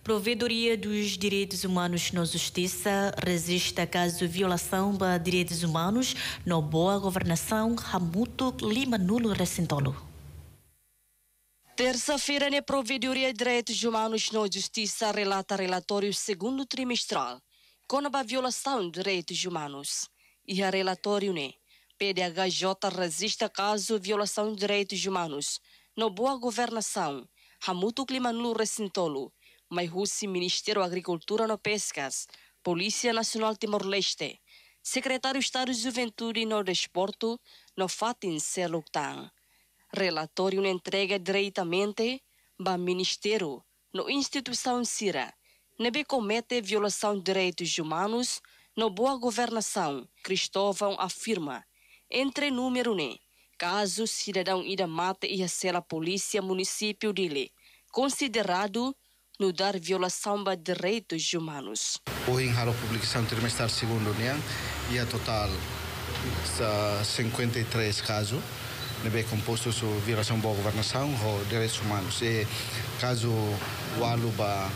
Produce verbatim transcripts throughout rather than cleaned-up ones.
Provedoria dos Direitos Humanos na Justiça resiste a caso de violação de direitos humanos na boa governação Hamuto Lima Nulo Recintolo. Terça-feira, a Provedoria de Direitos Humanos na Justiça relata relatório segundo trimestral com a violação de direitos humanos. E a relatório, né, P D H J resiste a caso de violação de direitos humanos na boa governação Hamuto Lima Nulo Recintolo, mas o Ministério da Agricultura e Pescas, Polícia Nacional Timor-Leste, Secretário de Estado de Juventude e no Desporto, no Fatin Seluktan. Relatório entrega diretamente ao Ministério, na instituição Cira, nebe comete violação de direitos humanos na boa governação. Cristóvão afirma, entre número né, caso cidadão ida mate e a polícia município dele, considerado no dar violação de direitos humanos. Hoje, a publicação trimestral segundo né, e a total cinquenta e três casos, nebe composto de violação de boa governação ou direitos humanos. E caso o alu ba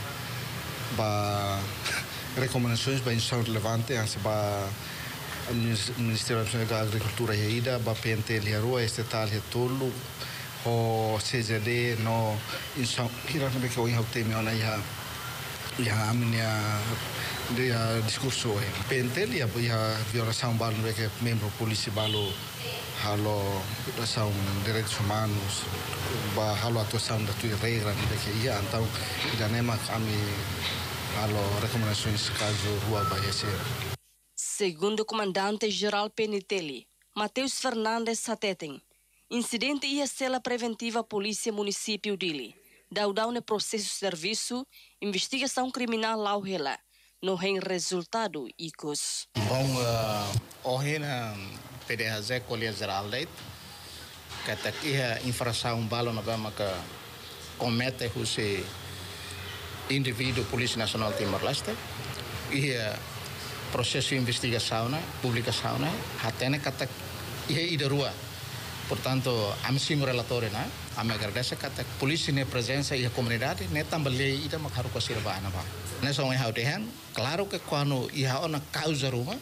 ba recomendações para instituição relevante, para o Ministério da Agricultura e Ida, para P N T e Rua, estatal e tolo, o C Z D no instituição, kira nabe que o inhau teme ona ia ia minha dia discurso e P N T ia ia violação balu nabe que membro polícia balu halo violação direitos humanos, ba halo atuação da tua regra nabe que ia então ida nema kami halo recomendações caso rua vai ser. Segundo o comandante-geral P N T, Mateus Fernandes Sateten, incidente ia cela preventiva Polícia Município dele, daudau no processo de serviço, investigação criminal lauhela, no tem resultado icos. Bom, hoje na P D H Colher Geral Leite, que até aqui a infração balo na bama que comete o se indivíduo Polícia Nacional Timor-Leste e processo de investigação, publicação, até na que ia ir rua. Portanto, a mim relatório, né? A me agradece que a polícia na presença e a comunidade né também ida makharu ko sirba na ba. Nessa um erro de claro que quando ia ona causa ruma,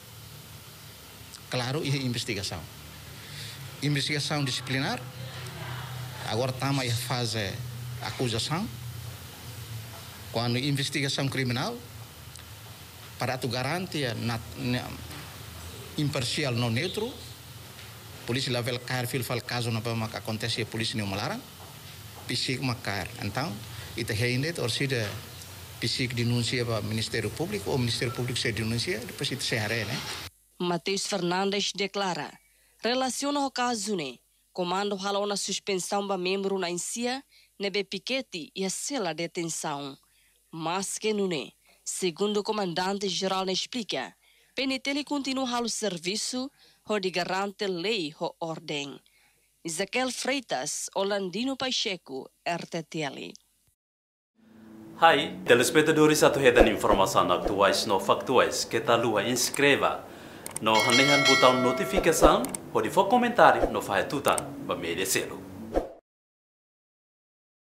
claro ia investigação. Investigação disciplinar. Agora estamos em fase acusação. Quando investigação criminal, para tu garantir na, na imparcial não neutro, polícia lá vai cair fil fal caso na bama que acontece a polícia não malaram, psíquico macar. Então, itu ainda torcida psíquico denuncia para o Ministério Público, ou o Ministério Público se denuncia, depois itu se haré, né? Mateus Fernandes declara, relaciona o caso né, comando halou na suspensão para membro na Insia, nebe piquete e a cela de detenção. Mas que não é, segundo o comandante-geral explica, P N T continua o serviço onde garante lei e ordem. Ezequiel Freitas, Olandino Pacheco, R T T L. Hai, telespectadores atau hedan informação atuais no factuais que tá lua inscreva no hanehan botão notificação ou de for comentário no faz tutan ba merecê-lo.